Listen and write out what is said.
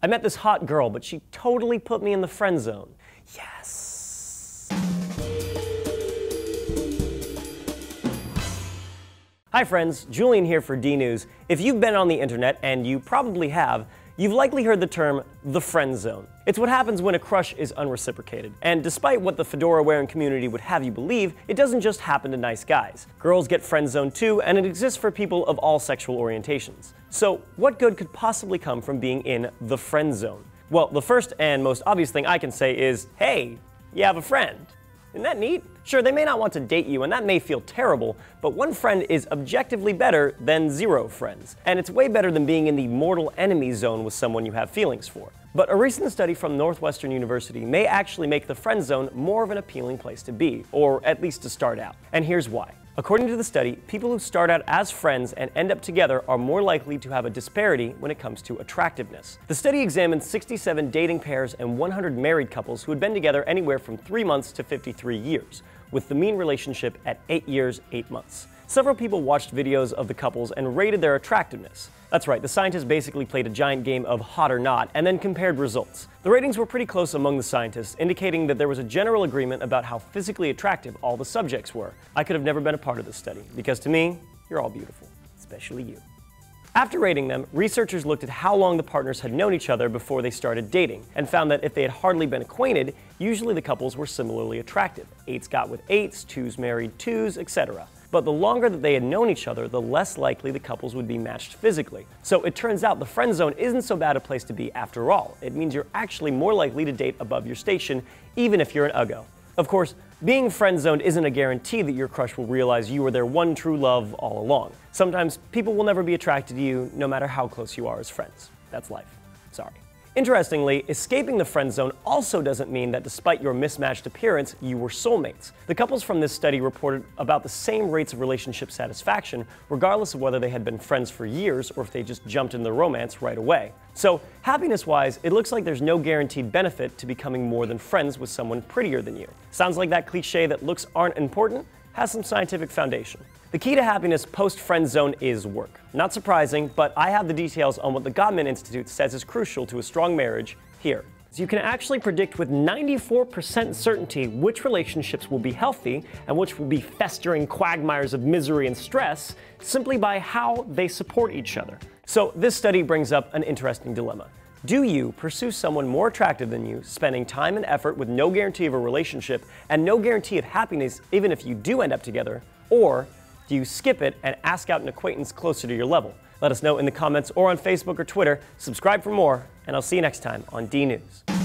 I met this hot girl, but she totally put me in the friend zone. Yes. Hi friends, Julian here for DNews. If you've been on the internet, and you probably have, you've likely heard the term the friend zone. It's what happens when a crush is unreciprocated. And despite what the fedora-wearing community would have you believe, it doesn't just happen to nice guys. Girls get friend zoned too, and it exists for people of all sexual orientations. So what good could possibly come from being in the friend zone? Well, the first and most obvious thing I can say is, hey, you have a friend. Isn't that neat? Sure, they may not want to date you, and that may feel terrible, but one friend is objectively better than zero friends. And it's way better than being in the mortal enemy zone with someone you have feelings for. But a recent study from Northwestern University may actually make the friend zone more of an appealing place to be, or at least to start out. And here's why. According to the study, people who start out as friends and end up together are more likely to have a disparity when it comes to attractiveness. The study examined 67 dating pairs and 100 married couples who had been together anywhere from 3 months to 53 years, with the mean relationship at 8 years, 8 months. Several people watched videos of the couples and rated their attractiveness. That's right, the scientists basically played a giant game of hot or not and then compared results. The ratings were pretty close among the scientists, indicating that there was a general agreement about how physically attractive all the subjects were. I could have never been a part of this study, because to me, you're all beautiful, especially you. After rating them, researchers looked at how long the partners had known each other before they started dating, and found that if they had hardly been acquainted, usually the couples were similarly attractive. 8s got with 8s, 2s married 2s, etc. But the longer that they had known each other, the less likely the couples would be matched physically. So it turns out the friend zone isn't so bad a place to be after all. It means you're actually more likely to date above your station, even if you're an uggo. Of course, being friend-zoned isn't a guarantee that your crush will realize you were their one true love all along. Sometimes people will never be attracted to you, no matter how close you are as friends. That's life. Sorry. Interestingly, escaping the friend zone also doesn't mean that despite your mismatched appearance, you were soulmates. The couples from this study reported about the same rates of relationship satisfaction, regardless of whether they had been friends for years or if they just jumped into the romance right away. So, happiness-wise, it looks like there's no guaranteed benefit to becoming more than friends with someone prettier than you. Sounds like that cliche that looks aren't important has some scientific foundation. The key to happiness post-friend zone is work. Not surprising, but I have the details on what the Gottman Institute says is crucial to a strong marriage here. So you can actually predict with 94% certainty which relationships will be healthy and which will be festering quagmires of misery and stress simply by how they support each other. So this study brings up an interesting dilemma. Do you pursue someone more attractive than you, spending time and effort with no guarantee of a relationship and no guarantee of happiness even if you do end up together, or do you skip it and ask out an acquaintance closer to your level? Let us know in the comments or on Facebook or Twitter. Subscribe for more, and I'll see you next time on DNews.